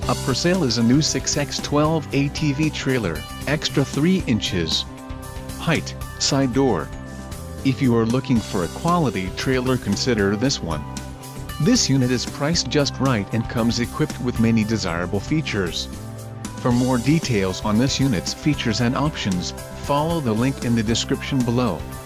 Up for sale is a new 6x12 ATV trailer, extra 3 inches height, side door. If you are looking for a quality trailer, consider this one. This unit is priced just right and comes equipped with many desirable features. For more details on this unit's features and options, follow the link in the description below.